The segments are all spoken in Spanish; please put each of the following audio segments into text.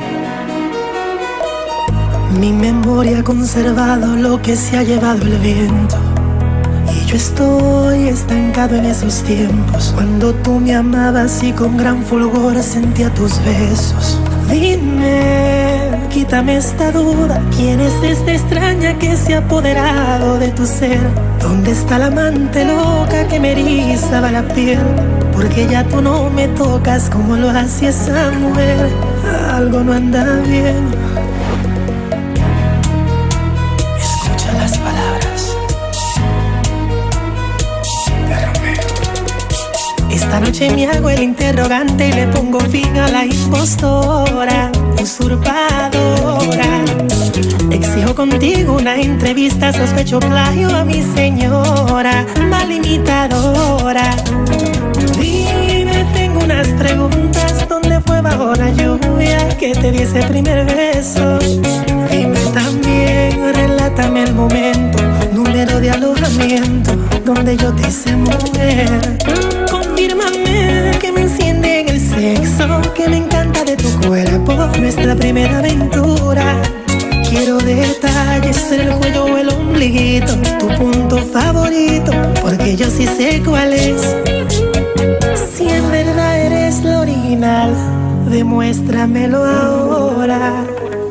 Mi memoria ha conservado lo que se ha llevado el viento, y yo estoy estancado en esos tiempos cuando tú me amabas y con gran fulgor sentía tus besos. Dime, quítame esta duda, ¿quién es esta extraña que se ha apoderado de tu ser? ¿Dónde está la amante loca que me erizaba la piel? Porque ya tú no me tocas como lo hacía esa mujer. Algo no anda bien. Escucha las palabras de Romeo. Esta noche me hago el interrogante y le pongo fin a la impostora, usurpadora. Exijo contigo una entrevista, sospecho plagio a mi señora, mal imitadora. Dime, tengo unas preguntas, ¿dónde fue bajo la lluvia que te di ese primer beso? Dime también, relátame el momento, número de alojamiento, donde yo te hice mujer. Confírmame que me enciende en el sexo, que me encanta de tu cuerpo, nuestra primera aventura. Quiero detalles en el cuello o el ombliguito, tu punto favorito, porque yo sí sé cuál es. Si en verdad eres lo original, demuéstramelo ahora.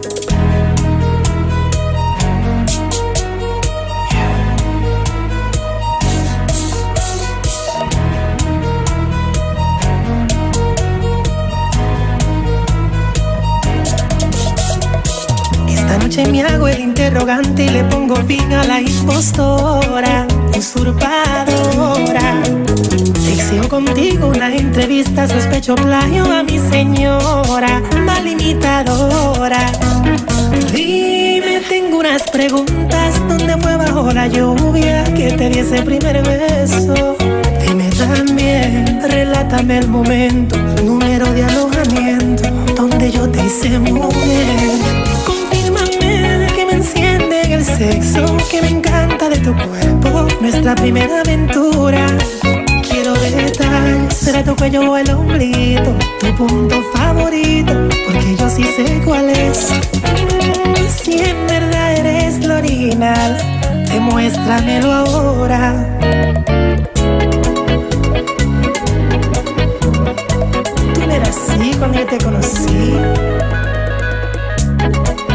Esta noche me hago el interrogante y le pongo fin a la impostora, usurpadora. Exijo contigo una entrevista, sospecho plagio a mi señora, mal imitadora. Dime, tengo unas preguntas, ¿dónde fue bajo la lluvia que te di ese primer beso? Dime también, relátame el momento, número de alojamiento, donde yo te hice mujer. Confírmame que me enciende en el sexo, que me encanta de tu cuerpo, nuestra primera aventura. Quiero detalles, será tu cuello o el ombliguito, tu punto favorito, porque yo sí sé cuál es. Si en verdad eres lo original, demuéstramelo ahora. Tú no eras así cuando yo te conocí.